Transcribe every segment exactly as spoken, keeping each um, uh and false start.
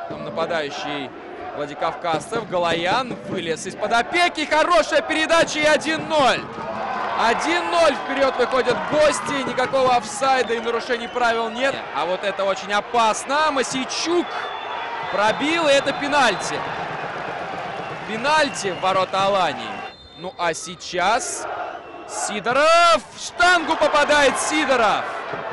Там нападающий владикавказцев. Галаян вылез из-под опеки. Хорошая передача и один ноль. один ноль. Вперед выходят гости. Никакого офсайда и нарушений правил нет. А вот это очень опасно. Масейчук пробил, и это пенальти. Пенальти в ворота Алании. Ну а сейчас Сидоров. В штангу попадает Сидоров.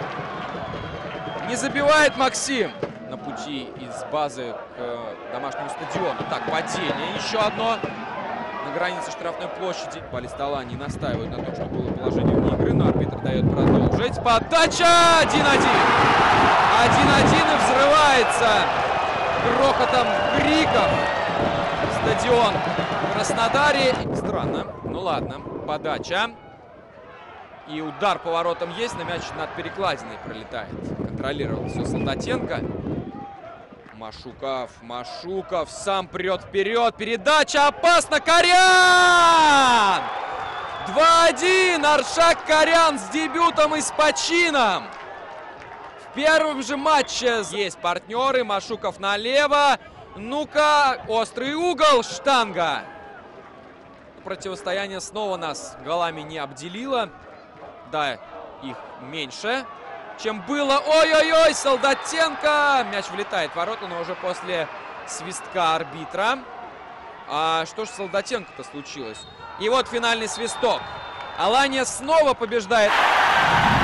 Не забивает Максим. На пути из базы к э, домашнему стадиону. Так, падение еще одно. На границе штрафной площади. Футболисты Алании настаивают на том, что было положение вне игры, но арбитр дает продолжить. Подача! один-один. один-один, и взрывается грохотом криков стадион в Краснодаре. Странно. Ну ладно. Подача. И удар по воротам есть, на мяч над перекладиной пролетает. Контролировал все Солдатенко. Машуков, Машуков сам прет вперед. Передача опасна. Корян! два-один. Аршак Корян с дебютом и с почином. В первом же матче есть партнеры. Машуков налево. Ну-ка, острый угол, штанга. Противостояние снова нас голами не обделило. Да, их меньше, чем было. Ой-ой-ой, Солдатенко. Мяч влетает в ворота, но уже после свистка арбитра. А что ж с Солдатенко-то случилось? И вот финальный свисток. Алания снова побеждает.